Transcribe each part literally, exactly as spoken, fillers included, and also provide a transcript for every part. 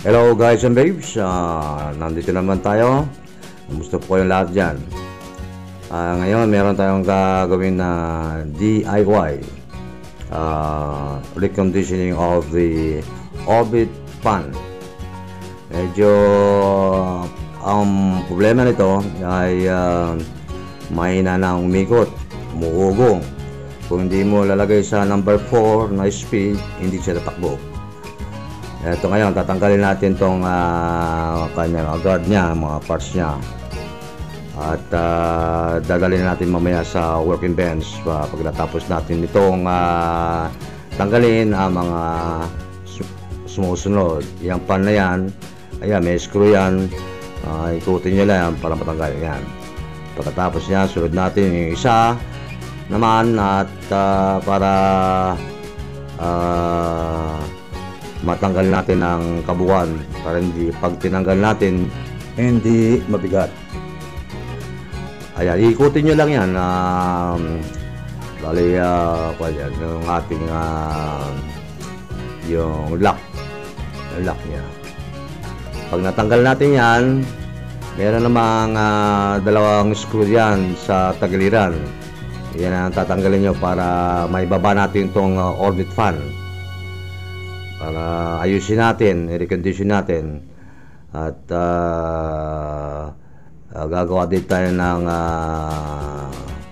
Hello guys and babes, Ah, nandito naman tayo. Gusto po kayong lahat dyan. Ah, ngayon meron tayong gagawin na D I Y ah, reconditioning of the orbit fan. Medyo ang problema nito ay ah, mahina na umikot, umuugong. Kung hindi mo lalagay sa number four na speed, hindi siya tatakbo. Ito ngayon, tatanggalin natin tong uh, kanya, guard niya, mga parts niya. At uh, dadalhin natin mamaya sa working bench uh, pag natapos natin itong uh, tanggalin ang mga sumusunod. Yung pan na yan, ayan, may screw yan. Uh, ikutin nyo lang yan para matanggalin yan. Pagkatapos niya, sunod natin yung isa naman at uh, para uh, matanggal natin ang kabuuan para hindi pag tinanggal natin hindi mabigat. Ayan, ikutin nyo lang yan. Um, bali, uh, yan, yung ating uh, yung lock. Yung lock niya. Pag natanggal natin yan, meron namang uh, dalawang screw yan sa tagiliran. Yan ang tatanggalin nyo para maibaba natin itong uh, orbit fan. Para ayusin natin, i-recondition natin at uh, uh, gagawa din tayo ng uh,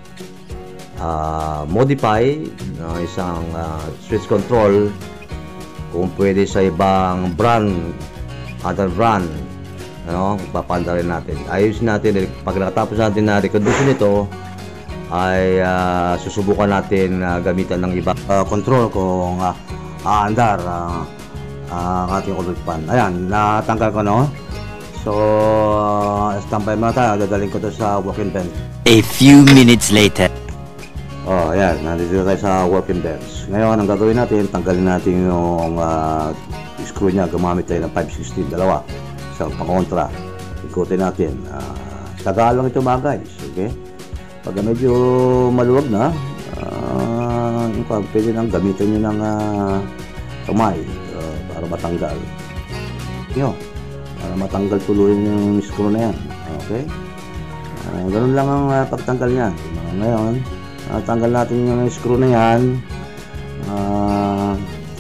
uh, modify ng uh, isang uh, switch control kung pwede sa ibang brand, other brand, ano, papanda rin natin. Ayusin natin, pag nakatapos natin na recondition ito ay uh, susubukan natin uh, gamitan ng iba uh, control kung uh, aandar uh, uh, ang ating orbit fan. Ayan, natanggal ko, no? So, uh, standby muna tayo. Dadaling ko to sa working bench. A few minutes later. Oh, ayan, nandito tayo sa working bench. Ngayon, ang gagawin natin, tanggalin natin yung uh, screw niya. Gumamit tayo ng five sixteen, dalawa. Isang pangontra. Ikutin natin. Uh, tagal lang ito mga guys, okay? Pag medyo maluwag na, uh, yung pwede nang gamitin nyo ng uh, kamay uh, para matanggal nyo, para matanggal tuloy yung screw na yan. Okay, uh, ganun lang ang uh, pagtanggal nyan. Uh, ngayon, uh, tanggal natin yung screw na yan. uh,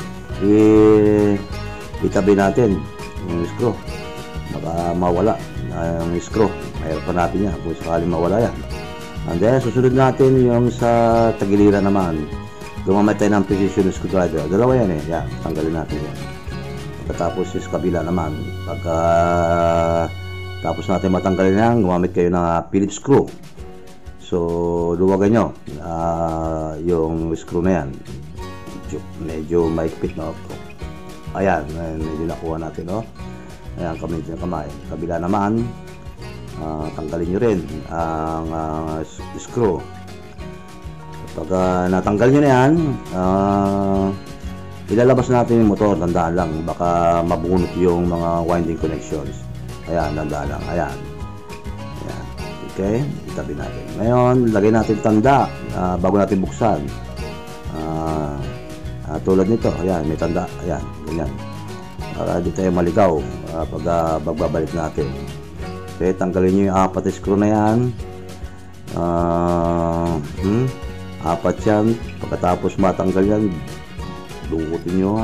itabi natin yung screw, baka mawala uh, yung screw. Mayroon pa natin yan kung sakaling mawala yan. And then, susunod natin yung sa tagiliran naman. Gumamit tayo ng precision screwdriver. Dalawa yan eh. Yan, tanggalin natin yan. Pagkatapos yung kabila naman. Pagka tapos natin matanggalin yan, gumamit kayo ng Phillips screw. So, luwagan nyo uh, yung screw na yan. Medyo, medyo maikpit na. Ayan, medyo nakuha natin, no? Ayan, kamay yung kamay. Kabila naman, Uh, tanggalin nyo rin ang uh, screw. Pag uh, natanggal nyo na yan, uh, ilalabas natin yung motor. Tandaan lang, baka mabunot yung mga winding connections. Ayan, tandaan lang. Ayan. Ayan. Okay, itabi natin. Ngayon, lagay natin tanda uh, bago natin buksan. Uh, uh, tulad nito, ayan, may tanda. Ayan, ganyan. Para di tayo maligaw uh, pag uh, bagbabalik natin. Okay, tanggalin nyo yung apat na screw na yan. Uh, hmm, apat yan. Pagkatapos matanggal yan, dukutin nyo.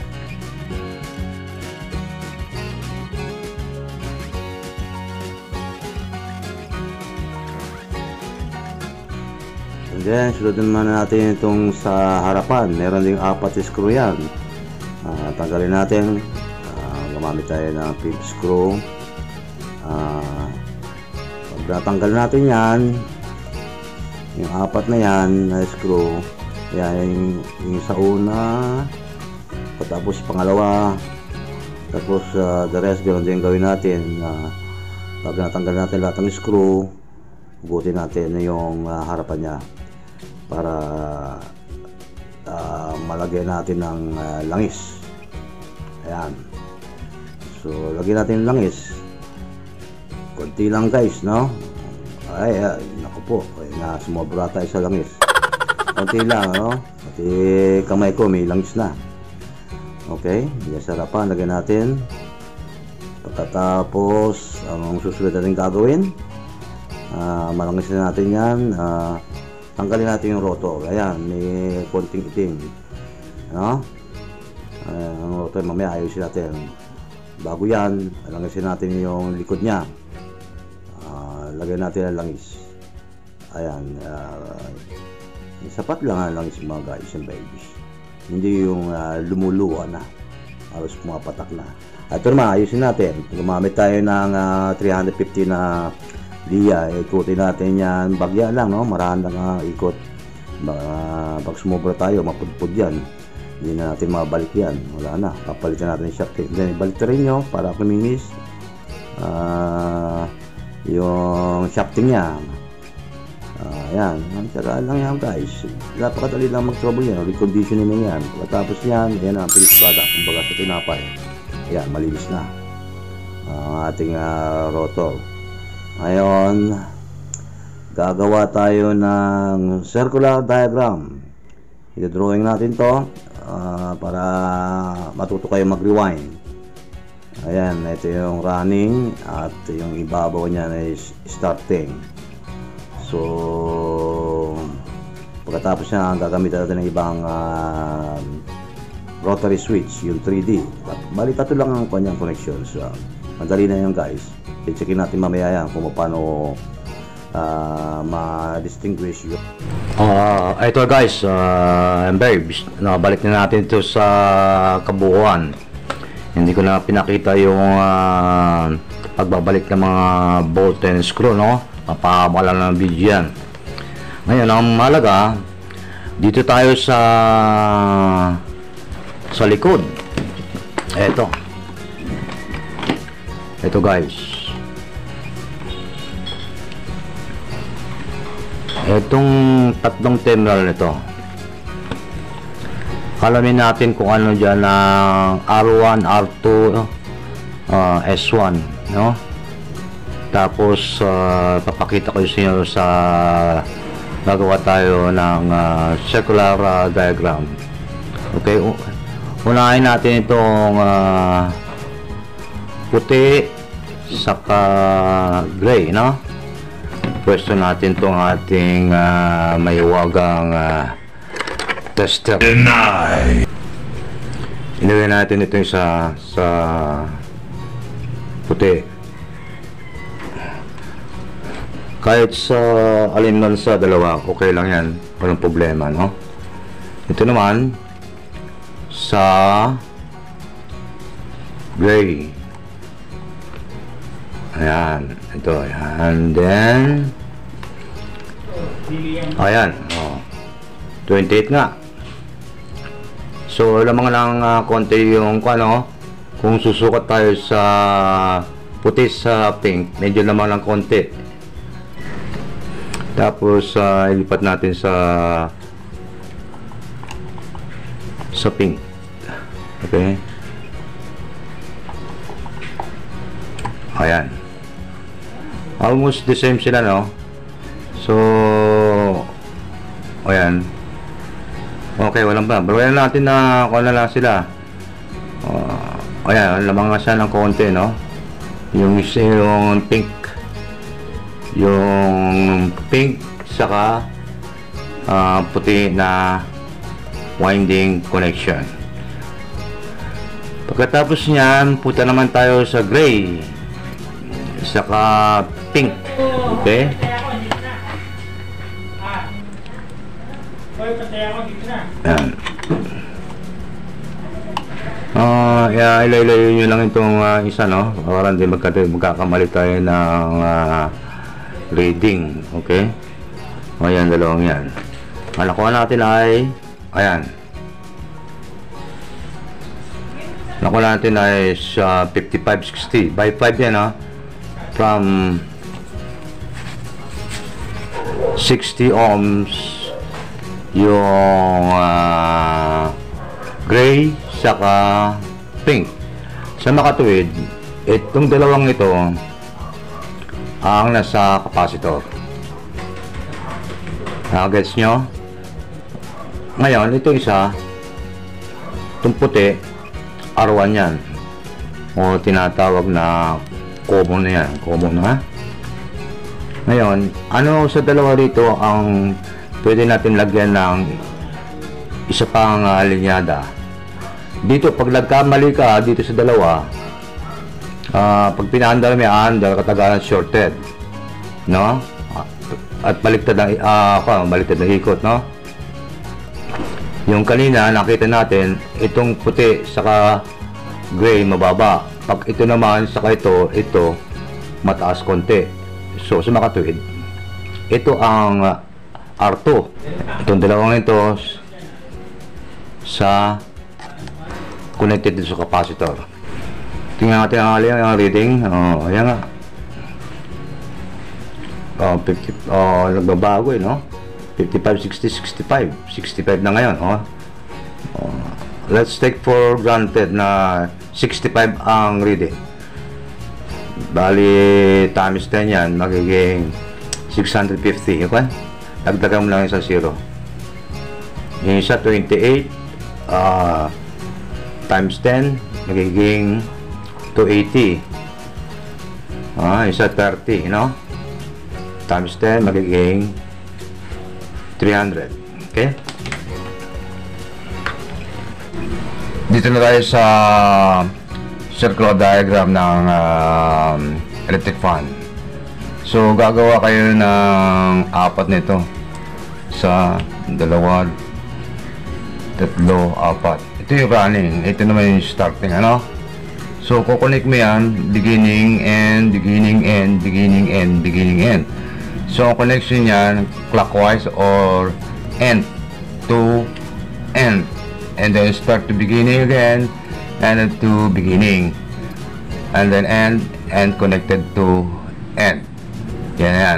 And then, sunod naman natin itong sa harapan. Meron ding apat na screw yan. Uh, tanggalin natin. Uh, gumamit tayo ng Phillips screw. Uh, pag natanggal natin yan, yung apat na yan na screw, yan yung, yung sa una, patapos pangalawa, tapos uh, the rest ganoon din gawin natin. Uh, pag natanggal natin lahat ng screw, hugutin natin yung uh, harapan niya para uh, malagyan natin ng uh, langis. Ayan, so lagyan natin ng langis. Konti lang guys, no? Ay, ay naku po, ay, na sumobra tayo sa langis. Konti lang, no? Pati kamay ko may langis na. Okay, yung sa harapan, lagyan natin. Pagkatapos, ang susunod natin gagawin, uh, malangisin natin yan, uh, tanggalin natin yung rotor. Ayan, may konting itim, ano? Ayan, ang rotor, mamaya ayusin natin. Bago yan, langisin natin yung likod nya. Uh, lagyan natin ang langis. Ayan, uh, sapat lang ang langis mga guys and babies. Hindi yung uh, lumuluwa na, halos pumapatak na. Ito naman, ayusin natin. Gumamit tayo ng uh, three fifty na liya. Ikutin natin yan. Bagya lang, no? Marahan lang uh, ikot. Uh, pag sumobra tayo, mapudpud yan. Hindi na natin mabalik yan. Wala na. Papalitan natin yung shafting. Then, ibalik rin nyo para kuminis uh, yung shafting niya. Uh, yan. Saka lang yan, guys. Napakadali lang mag-trouble yan. Reconditioning na yan. Pagkatapos yan, yan ang finished product. Kumbaga sa tinapay. Yan, malinis na ang uh, ating uh, rotor. Ngayon, gagawa tayo ng circular diagram. I-drawing natin to uh, para matuto kayo mag-rewind. Ayan, ito yung running at yung ibabaw niya is starting. So, pagkatapos niya, gagamitan natin ng ibang uh, rotary switch, yung three D. Bali, tato lang ang kanyang connections. So, madali na yun, guys. I-checkin natin mamaya yan kung paano uh, ma-distinguish yun. Uh, ito guys, uh, and babes, nakabalik na natin ito sa kabuuan. Hindi ko na pinakita yung uh, pagbabalik ng mga bolt and screw, no? Papahaba lang ng video yan. Ngayon, ang mahalaga, dito tayo sa sa likod. Eto. Eto guys. Etong tatlong terminal nito. Alamin natin kung ano dyan ang R one, R two, uh, S one, no? Tapos uh, papakita ko sa inyo sa gagawa tayo ng uh, circular uh, diagram. Okay, unahin natin itong uh, puti saka gray, no? Pwesto natin itong ating uh, mahiwagang uh, tester. Deny! Ilagay natin ito sa sa puti. Kahit sa alin man sa dalawa, okay lang yan. Walang problema, no? Ito naman sa gray. Ayan, ito, and then ayan, oh, twenty-eight nga. So lamang lang uh, konti yung ano, kung susukat tayo sa puti sa pink, medyo lamang lang konti. Tapos uh, ilipat natin sa sa pink. Okay, ayan, almost the same sila, no? So ayan, okay, walang ba, baruyan natin na kung ano lang sila. uh, ayan, lamang nga siya ng konti, no? Yung, yung pink yung pink saka uh, puti na winding connection. Pagkatapos niyan, punta naman tayo sa gray saka pink. Okay, yan. Uh, yeah, ilayo nyo lang itong uh, isa, no? Para hindi magkakamali tayo ng uh, reading. Okay, ayan, dalawang yan. Ang nakuha natin ay ayan, nakuha natin ay sa fifty-five sixty by five yan, ha? From sixty ohms yung uh, gray saka pink. Sa makatuwid, itong dalawang ito ang nasa capacitor. Nakagets nyo? Ngayon, ito isa, itong puti, R one yan. o tinatawag na common na yan. Common na. Ngayon, ano sa dalawa rito ang pwede natin lagyan ng isa pang uh, linyada? Dito, pag nagkamali ka dito sa dalawa, uh, pag pinaandar mo yan, dahil katagalan shorted, no? At baliktad ang, uh, uh, baliktad ang ikot, no? Yung kanina, nakita natin, itong puti, saka gray, mababa. Pag ito naman, saka ito, ito, mataas konti. So, sa makatuwid, ito ang uh, R two. Itong dalawang ito, sa connected dito sa capacitor. Tingnan natin ang alin, ang reading. Oh, ayan nga. Oh, fifty, oh, nagbabago eh, no? fifty-five, sixty, sixty-five. sixty-five na ngayon, oh. Oh, let's take for granted na sixty-five ang reading. Bali, times ten yan, magiging six hundred fifty, okay? Dagdagan mo lang isang zero. Yung isa, twenty-eight, uh, times ten, magiging two eighty. Ah, isa, thirty, no? Times ten, magiging three hundred. Okay? Dito na tayo sa circular diagram ng uh, electric fan. So, gagawa kayo ng apat nito. Sa dalawa, tatlo, apat. Ito yung running. Ito naman yung starting, ano? So, kukonek mo yan, beginning, end, beginning, end, beginning, end, beginning, end. So, ang connection yan, clockwise or end to end. And then start to beginning again, and then to beginning. And then end, and connected to end. Yan yan.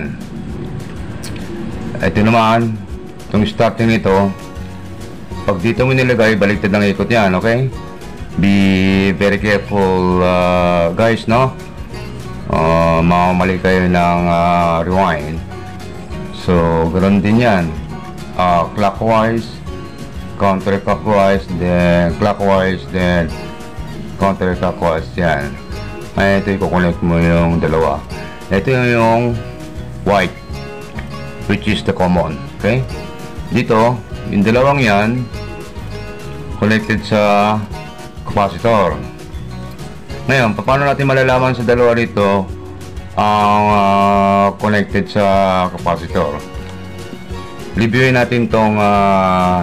Ito naman, itong starting nito, pag dito mo nilagay, baliktad ng ikot yan, okay? Be very careful, uh, guys, no? Uh, mamamali kayo ng uh, rewind. So, ganoon din yan. Uh, clockwise, counterclockwise, then clockwise, then counterclockwise. Yan. Ay, ito i-connect mo yung dalawa. Ito yung white, which is the common. Okay? Dito, yung dalawang yan, connected sa capacitor. Ngayon, paano natin malalaman sa dalawa rito ang uh, connected sa capacitor? Reviewin natin tong uh,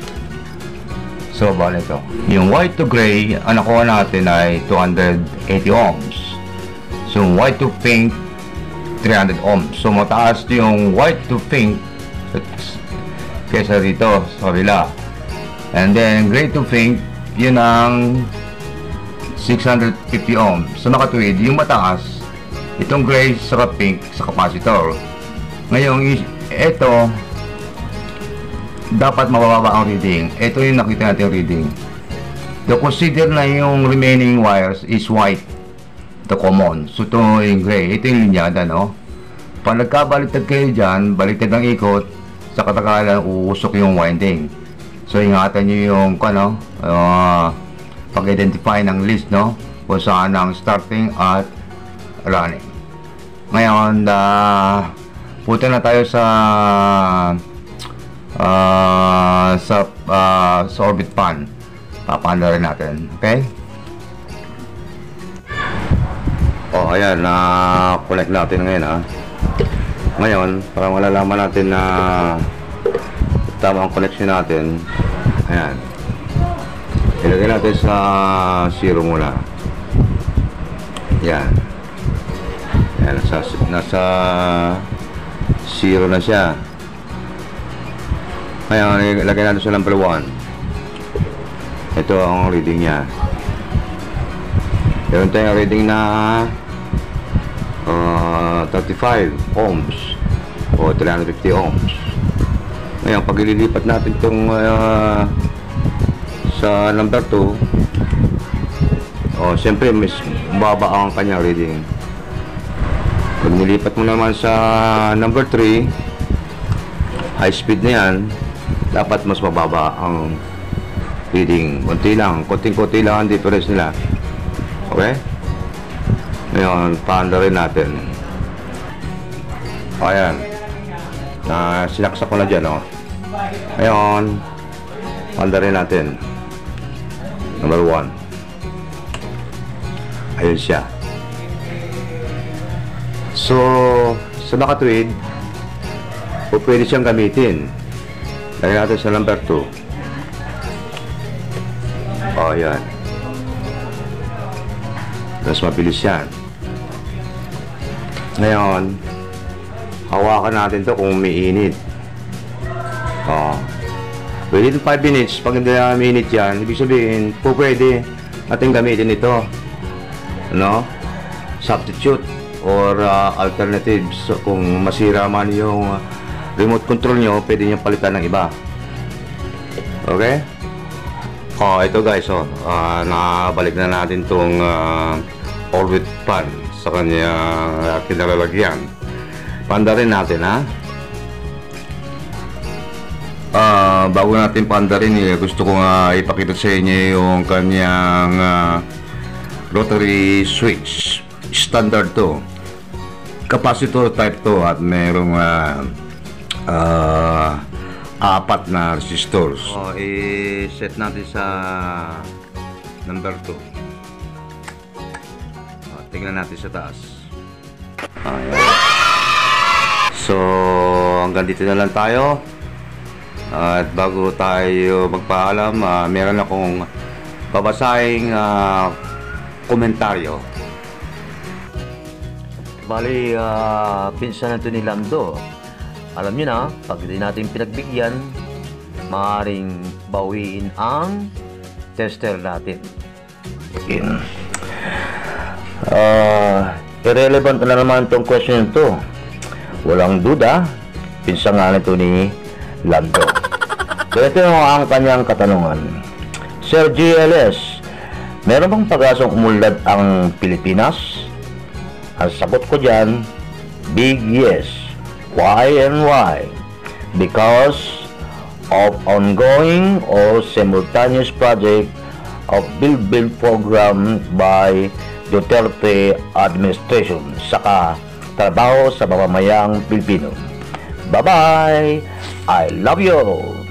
soba nito. Yung white to gray, ang nakuha natin ay two hundred eighty ohms. So, white to pink, three hundred ohms. So, mataas yung white to pink kesa dito sa kabila. And then, gray to pink, yun ang six hundred fifty ohms. So, nakatuwid, yung mataas, itong gray sa pink sa capacitor. Ngayon, ito, dapat mababa ang reading. Ito yung nakita natin yung reading. So, consider na yung remaining wires is white, the common. So, ito yung gray. Ito yung linyada, no? Pag nagkabaliktad kayo dyan, baliktad ang ikot, sa katagalan, uusok yung winding. So, ingatan nyo yung, ano, uh, pag-identify ng list, no? Kung saan ang starting at running. Ngayon, uh, punta na tayo sa uh, sa uh, sa orbit fan. Papanda rin natin, okay? Oh, ayan, na-connect natin ngayon, ha? Ngayon, para malalaman natin na tama ang connection natin, ayan, ilagay natin sa zero muna. Yan. Yan, nasa, nasa zero na siya. Ngayon, ilagay natin sa number one. Ito ang reading niya. Meron tayong reading na uh, thirty-five ohms o three hundred fifty ohms. Ngayon, pag ililipat natin itong uh, sa number two, oh, siyempre mas baba ang kanyang reading. Pag nilipat mo naman sa number three, high speed na yan, dapat mas mababa ang reading. Konti lang, konting-konti lang ang difference nila. Okay? Ngayon, paanda rin natin. O, ayan. Na, sinaksak ko na dyan, o. Ngayon, paanda rin natin. Number one. Ayun siya. So, sa nakatwid, o pwede siyang gamitin. Lagyan natin sa number two. O, ayan. Tapos mabilis yan. Ngayon, hawakan natin to kung umiinit. O. Within five minutes, pag hindi na minute yan, ibig sabihin, po pwede natin gamitin ito. Ano? Substitute or uh, alternatives. So, kung masira man yung uh, remote control nyo, pwede nyo palitan ng iba. Okay? Oh, ito guys, oh, uh, nakabalik na natin tong uh, orbit pan sa kanyang uh, kinalalagyan. Panda rin natin, ha? Uh, bago natin panda rin, eh, gusto ko nga ipakita sa inyo yung kanyang uh, rotary switch. Standard to. Capacitor type to at merong uh, uh, apat na resistors. So, i-set natin sa number two. O, tingnan natin sa taas. Ayan. So, hanggang dito na lang tayo. At bago tayo magpaalam, uh, meron akong babasahing uh, komentaryo. Bali, uh, pinsan na ito ni Lando. Alam nyo na, pag hindi natin pinagbigyan, maaaring bawiin ang tester natin. Again. Uh, irrelevant na naman itong question ito. Walang duda, pinsan nga nito ni Lando. So ito ang kanyang katanungan. Sir G L S, meron bang pag-asang umunlad ang Pilipinas? Ang sagot ko dyan, big yes. Why and why? Because of ongoing or simultaneous project of Build Build program by Duterte administration, saka trabaho sa mamamayang Pilipino. Bye-bye! I love you!